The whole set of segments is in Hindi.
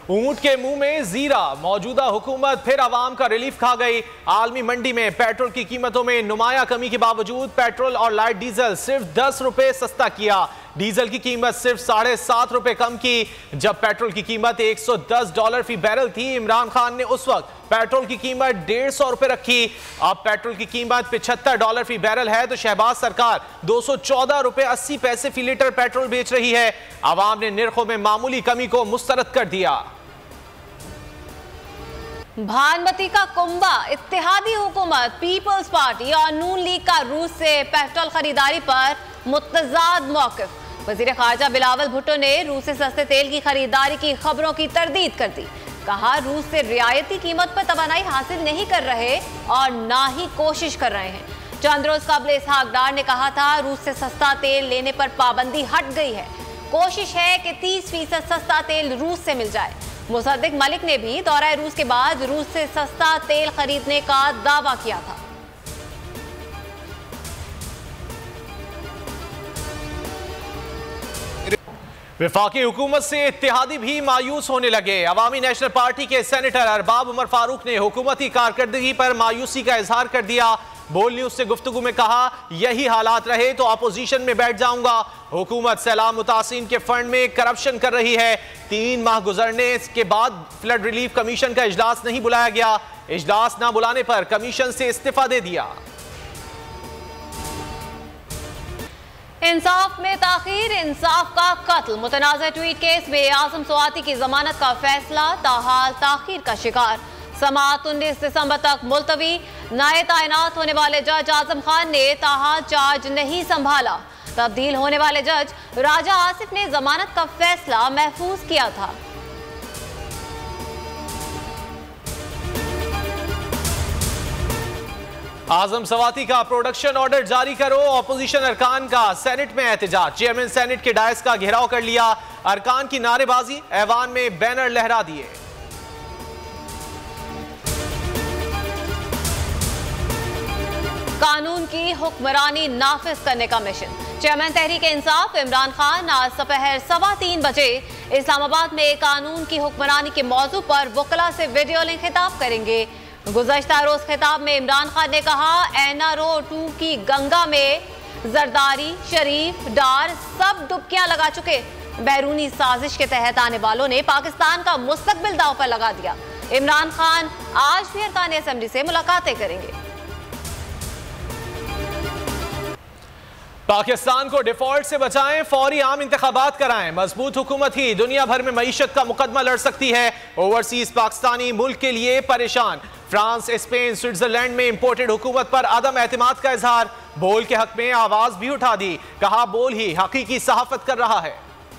ऊंट के मुंह में जीरा, मौजूदा हुकूमत फिर आवाम का रिलीफ खा गई। आलमी मंडी में पेट्रोल की कीमतों में नुमाया कमी के बावजूद पेट्रोल और लाइट डीजल सिर्फ 10 रुपए सस्ता किया। डीजल की कीमत सिर्फ 7.5 रुपए कम की। जब पेट्रोल की कीमत $110 फी बैरल थी, इमरान खान ने उस वक्त पेट्रोल की कीमत 150 रुपए रखी। अब पेट्रोल की कीमत $75 फी बैरल है तो शहबाज सरकार 214 रुपए 80 पैसे फी लीटर पेट्रोल बेच रही है। आवाम ने निर्खों में मामूली कमी को मुस्तरद कर दिया। भानमती का कुंबा, इत्तेहादी हुकूमत पीपल्स पार्टी और नून लीग का रूस से पेट्रोल खरीदारी पर मुतजाद मौक़िफ़। वज़ीर ख़ारजा बिलावल भुट्टो ने रूस से सस्ते तेल की खरीदारी की खबरों की तरदीद कर दी। कहा, रूस से रियायती कीमत पर तवानाई हासिल नहीं कर रहे और ना ही कोशिश कर रहे हैं। चंद रोज कबल इसहाक डार ने कहा था, रूस से सस्ता तेल लेने पर पाबंदी हट गई है। कोशिश है कि 30% सस्ता तेल रूस से मिल जाए। मुसद्दिक मलिक ने भी दौरा रूस के बाद रूस से सस्ता तेल खरीदने का दावा किया था। वफाकी हुकूमत से इत्तेहादी भी मायूस होने लगे। अवामी नेशनल पार्टी के सेनेटर अरबाब उमर फारूक ने हुकूमती कारकर्दगी पर मायूसी का इजहार कर दिया। बोल न्यूज से गुफ्तगू में कहा, यही हालात रहे तो अपोजिशन में बैठ जाऊंगा। हुकूमत सैलाब मुतासिरीन के फंड में करप्शन कर रही है। 3 माह गुजरने के बाद फ्लड रिलीफ कमीशन का इजलास नहीं बुलाया गया। इजलास ना बुलाने पर कमीशन से इस्तीफा दे दिया। इंसाफ में ताखीर, इंसाफ का कत्ल। मुतनाज़ा ट्वीट केस में आज़म स्वाति की जमानत का फैसला ताहाल ताखीर का शिकार। समाअत 19 दिसंबर तक मुलतवी। नए तैनात होने वाले जज आजम खान ने ताहाल चार्ज नहीं संभाला। तब्दील होने वाले जज राजा आसिफ ने जमानत का फैसला महफूज किया था। आजम सवाती का प्रोडक्शन ऑर्डर जारी करो। अपोजिशन अरकान का सेनेट में एहतजाज। चेयरमैन सेनेट के डायस का घेराव कर लिया। अरकान की नारेबाजी, ऐवान में बैनर लहरा दिए। कानून की हुक्मरानी नाफिज करने का मिशन। चेयरमैन तहरीक इंसाफ इमरान खान आज दोपहर 3:15 बजे इस्लामाबाद में कानून की हुक्मरानी के मौजू पर वकला से वीडियो लिंक खिताब करेंगे। गुज़श्ता रोज खिताब में इमरान खान ने कहा, NRO 2 की गंगा में जरदारी, शरीफ, डार सब डुबकियां लगा चुके। बैरूनी साजिश के तहत आने वालों ने पाकिस्तान का मुस्तकबिल दांव पर लगा दिया। इमरान खान आज भी अरकान असेंबली से मुलाकातें करेंगे। पाकिस्तान को डिफॉल्ट से बचाएं, फौरी आम इंतखाबात कराएं। मजबूत हुकूमत ही दुनिया भर में मईशत का मुकदमा लड़ सकती है। ओवरसीज पाकिस्तानी मुल्क के लिए परेशान। फ्रांस, स्पेन, स्विट्जरलैंड में इंपोर्टेड हुकूमत पर अदम एतमाद का इजहार। बोल के हक में आवाज भी उठा दी। कहा, बोल ही हकीकी सहाफत कर रहा है।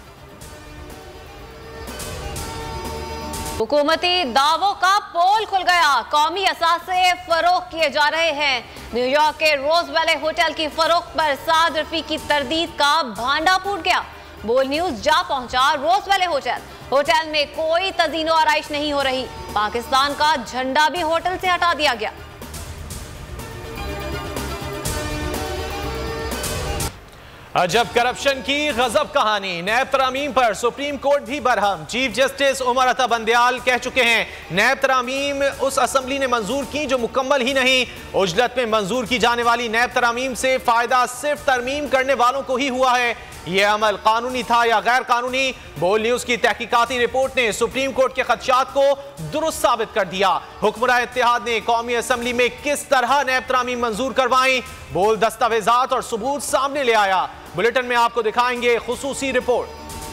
हुकूमती दावों का पोल खुल गया। कौमी असासे फरोख किए जा रहे हैं। न्यूयॉर्क के रोज वैले होटल की फरोख्त पर 7 रफी की तरदीद का भांडा फूट गया। बोल न्यूज जा पहुंचा रोज वैले होटल। होटल में कोई तज़ीनो आराइश नहीं हो रही। पाकिस्तान का झंडा भी होटल से हटा दिया गया। अजब करप्शन की गजब कहानी। नैब तरामीम पर सुप्रीम कोर्ट भी बरहम। चीफ जस्टिस उमर अता बंदयाल कह चुके हैं, नैब तरामीम उस असम्बली ने मंजूर की जो मुकम्मल ही नहीं। उजलत में मंजूर की जाने वाली नैब तरामीम से फायदा सिर्फ तरमीम करने वालों को ही हुआ है। यह अमल कानूनी था या गैर कानूनी? बोल न्यूज की तहकीकाती रिपोर्ट ने सुप्रीम कोर्ट के खदशात को दुरुस्त साबित कर दिया। हुक्मरान इत्तेहाद ने कौमी असम्बली में किस तरह नैब तरामीम मंजूर करवाई, बोल दस्तावेजात और सबूत सामने ले आया। बुलेटिन में आपको दिखाएंगे खुसूसी report.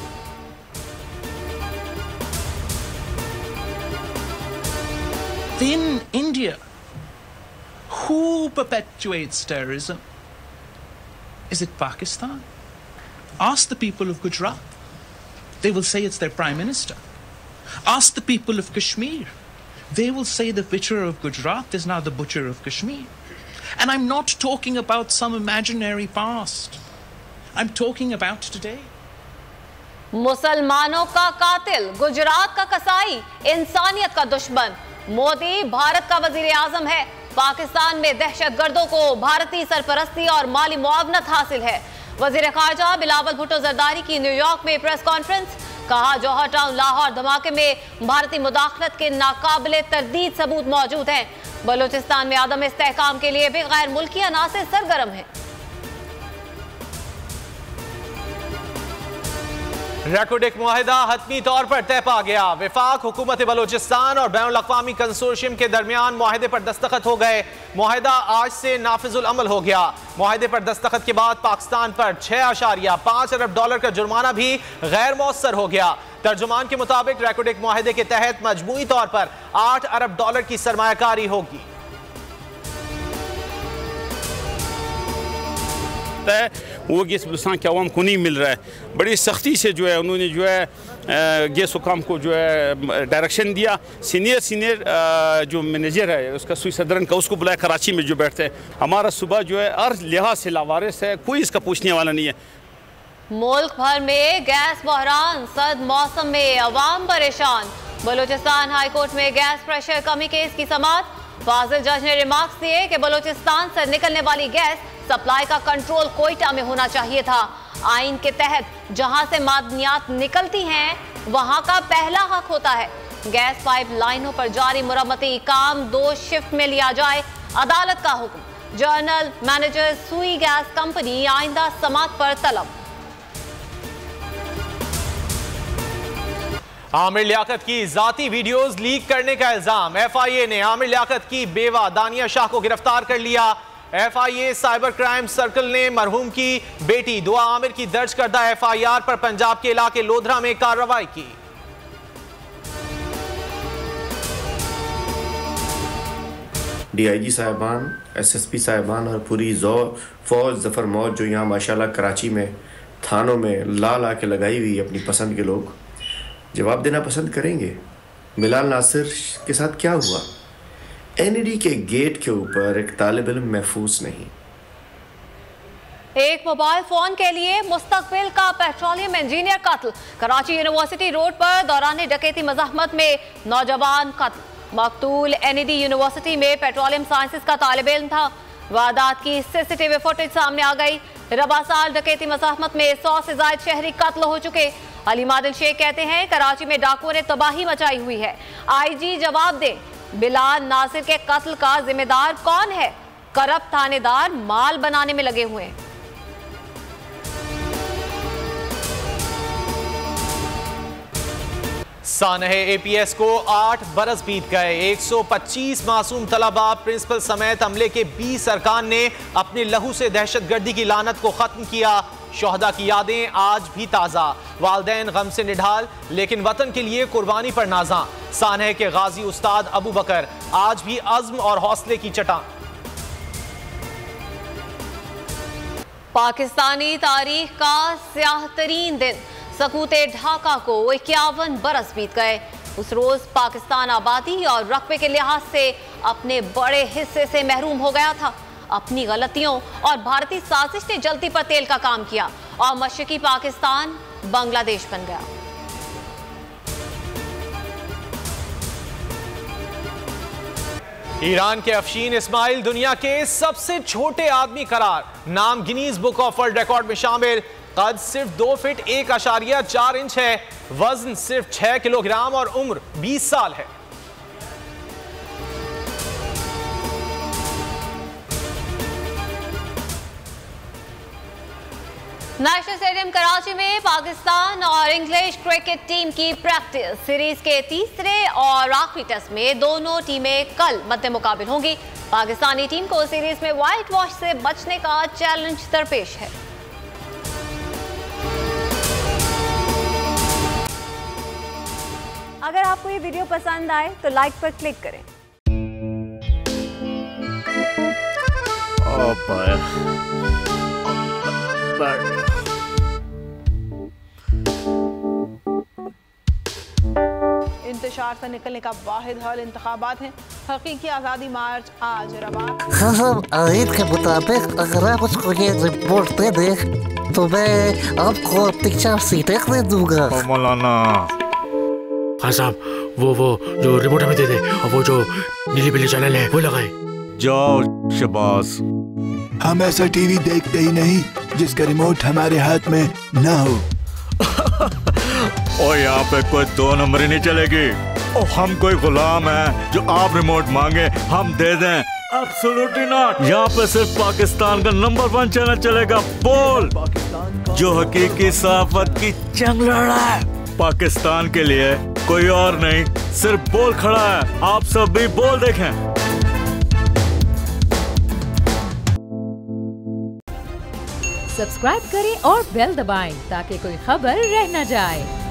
In India, who perpetuates terrorism? Is it Pakistan? Ask the people of Gujarat. They will say it's their prime minister. Ask the people of Kashmir. They will say the butcher of Gujarat is now the butcher of Kashmir. And I'm not talking about some imaginary past. I'm talking about today. मुसलमानों का कातिल, गुजरात का कसाई, इंसानियत का दुश्मन। मोदी भारत का वजीर आजम है। पाकिस्तान में दहशतगर्दों को भारतीय सरपरस्ती और माली मुआवनत हासिल है। वजीर खारजा बिलावल भुट्टो जरदारी की न्यूयॉर्क में प्रेस कॉन्फ्रेंस। कहा जौहर टाउन लाहौर धमाके में भारतीय मुदाखलत के नाकाबिले तरदीद सबूत मौजूद हैं। बलूचिस्तान में आदम इस्तेहकाम के लिए भी गैर मुल्की अनासिर सरगर्म हैं। रैकोडेक मुआहिदा हतमी तौर पर तय पा गया। विफाक, हुकूमत बलूचिस्तान और बैनुल अक़वामी कंसोर्शियम के दरमियान मुआहिदे पर दस्तखत हो गए। मुआहिदा आज से नाफिजुल अमल हो गया। मुआहिदे पर दस्तखत के बाद पाकिस्तान पर $6.5 अरब का जुर्माना भी गैर मौसर हो गया। तर्जुमान के मुताबिक रैकोडेक मुआहिदे के तहत मजमूई तौर पर $8 अरब की सरमायाकारी होगी। वो गैस बलूचिस्तान के अवाम को नहीं मिल रहा है। बड़ी सख्ती से जो है उन्होंने जो है गैस हुकाम को जो है डायरेक्शन दिया। सीनियर जो मैनेजर है उसका सुई सदरन का, उसको बुलाया कराची में जो बैठते हैं। हमारा सुबह जो है हर लिहाज से लावारिस है, कोई इसका पूछने वाला नहीं है। मुल्क भर में गैस बहरान, सर्द मौसम में अवाम परेशान। बलूचिस्तान हाई कोर्ट में गैस प्रेशर कमी केस की समाअत। फाजिल जज ने रिमार्क्स दिए कि बलूचिस्तान से निकलने वाली गैस सप्लाई का कंट्रोल कोयटा में होना चाहिए था। आइन के तहत जहां से मादनियात निकलती हैं वहां का पहला हक होता है। गैस पाइप लाइनों पर जारी मुरम्मती काम 2 शिफ्ट में लिया जाए, अदालत का हुक्म। General manager Sui gas company आइंदा समाअत पर तलब। आमिर लियाकत की जाती वीडियोस लीक करने का इल्जाम। FIA ने आमिर लियाकत की बेवा दानिया शाह को गिरफ्तार कर लिया। FIA साइबर क्राइम सर्कल ने मरहूम की बेटी दुआ आमिर की दर्ज करदा FIR पर पंजाब के इलाके लोधरा में कार्रवाई की। DIG साहिबान, SSP साहिबान और पूरी फौज जफर मौज जो यहाँ माशाल्लाह कराची में थानों में ला के लगाई हुई अपनी पसंद के लोग जवाब देना पसंद करेंगे। बिलाल नासिर के साथ क्या हुआ? NED के गेट के ऊपर एक तालिब इल्म महफूज नहीं। एक मोबाइल फोन के लिए मुस्तकबिल का पेट्रोलियम इंजीनियर कत्ल। कराची यूनिवर्सिटी रोड पर दौरान डकैती मज़ाहमत में नौजवान कत्ल। मकतूल NED यूनिवर्सिटी में पेट्रोलियम साइंसेज का तालिब इल्म था। वारदात की CCTV फुटेज सामने आ गई। रबा साल डकैती मज़ाहमत में 100 से ज्यादा शहरी कत्ल हो चुके। अली मादिल शेख कहते हैं कराची में डाकुओं ने तबाही मचाई हुई है। IG जवाब दे, बिलाल नासिर के कत्ल का जिम्मेदार कौन है? करप्ट थानेदार माल बनाने में लगे हुए हैं। सानहे APS को 8 बरस बीत गए। 125 मासूम तलबा, प्रिंसिपल समेत अमले के 20 अरकान ने अपने लहू से दहशतगर्दी की लानत को खत्म किया। शोहदा की यादें आज भी ताज़ा। वालदैन गम से निढाल लेकिन वतन के लिए कुर्बानी पर नाजा। सानहे के गाजी उस्ताद अबू बकर आज भी अज़्म और हौसले की चट्टान। पाकिस्तानी तारीख का स्याह तरीन दिन, सकूते ढाका को 51 बरस बीत गए। उस रोज पाकिस्तान आबादी और रकबे के लिहाज से अपने बड़े हिस्से से महरूम हो गया था। अपनी गलतियों और भारतीय साजिश ने जलती पर तेल का काम किया और मशरकी पाकिस्तान बांग्लादेश बन गया। ईरान के अफशीन इस्माइल दुनिया के सबसे छोटे आदमी करार, नाम Guinness book of world record में शामिल। कद सिर्फ 2 फीट 1.4 इंच है, वजन सिर्फ 6 किलोग्राम और उम्र 20 साल है। नेशनल स्टेडियम कराची में पाकिस्तान और इंग्लिश क्रिकेट टीम की प्रैक्टिस। सीरीज के तीसरे और आखिरी टेस्ट में दोनों टीमें कल मद्दे मुकाबिल होंगी। पाकिस्तानी टीम को सीरीज में व्हाइट वॉश से बचने का चैलेंज दरपेश है। अगर आपको ये वीडियो पसंद आए तो लाइक पर क्लिक करें। इंतशार से निकलने का वाहिद हल इंतखाबात हैं। हकीकी आज़ादी मार्च आज रवा। खबर आयत के मुताबिक अगर आप उसको ये रिपोर्ट दे दे तो मैं आपको 4 सीटें दे दूंगा। मौलाना हाँ साहब, वो जो रिपोर्ट हमें दे दे और वो जो नीली पीली चैनल है वो लगाए। जाओ शबाज। हम ऐसा टीवी देखते ही नहीं जिसका रिमोट हमारे हाथ में ना हो। और यहाँ पे कोई 2 नंबरी नहीं चलेगी। और हम कोई गुलाम है जो आप रिमोट मांगे हम दे दें? Absolutely not. यहाँ पे सिर्फ पाकिस्तान का नंबर 1 चैनल चलेगा, बोल, जो हकीकी सहाफत की जंग लड़ रहा है। पाकिस्तान के लिए कोई और नहीं, सिर्फ बोल खड़ा है। आप सब भी बोल देखें। सब्सक्राइब करें और बेल दबाएं ताकि कोई खबर रह न जाए।